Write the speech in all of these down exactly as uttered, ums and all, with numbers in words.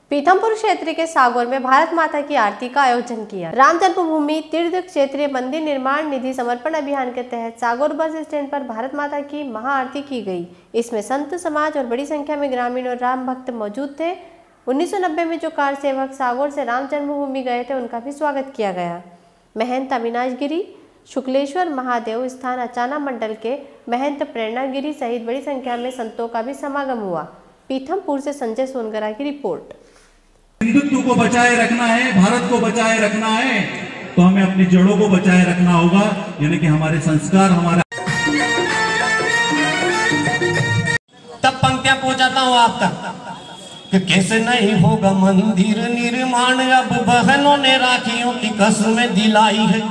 पीथमपुर क्षेत्र के सागौर में भारत माता की आरती का आयोजन किया। राम जन्मभूमि तीर्थ क्षेत्रीय मंदिर निर्माण निधि समर्पण अभियान के तहत सागौर बस स्टैंड पर भारत माता की महाआरती की गई। इसमें संत समाज और बड़ी संख्या में ग्रामीण और राम भक्त मौजूद थे। उन्नीस सौ नब्बे में जो कार सेवक सागौर से राम जन्मभूमि गए थे, उनका भी स्वागत किया गया। महंत अविनाश गिरी, शुक्लेश्वर महादेव स्थान अचाना मंडल के महंत प्रेरणा गिरी सहित बड़ी संख्या में संतों का भी समागम हुआ। पीथमपुर से संजय सोनगरा की रिपोर्ट। हिंदुत्व को बचाए रखना है, भारत को बचाए रखना है, तो हमें अपनी जड़ों को बचाए रखना होगा, यानी कि हमारे संस्कार, हमारा। तब पंक्तियां पहुंचाता हूं आप तक कि कैसे नहीं होगा मंदिर निर्माण, अब बहनों ने राखियों की कसमें दिलाई है।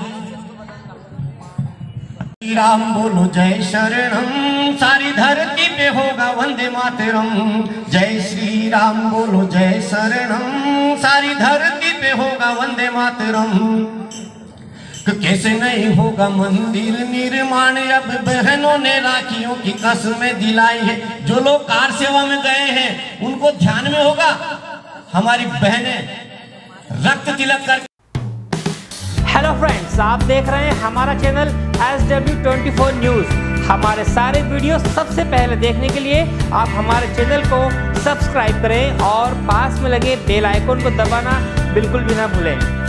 श्री राम बोलो जय शरणम, सारी धरती पे होगा वंदे मातरम। जय श्री राम बोलो जय शरणम, सारी धरती पे होगा वंदे मातरम। कैसे नहीं होगा मंदिर निर्माण, अब बहनों ने राखियों की कसमें दिलाई है। जो लोग कार सेवा में गए हैं उनको ध्यान में होगा, हमारी बहनें रक्त तिलक कर। हेलो फ्रेंड्स, आप देख रहे हैं हमारा channel S W twenty four news. हमारे सारे वीडियो सबसे पहले देखने के लिए आप हमारे चैनल को सब्सक्राइब करें और पास में लगे बेल आइकन को दबाना बिल्कुल भी ना भूलें।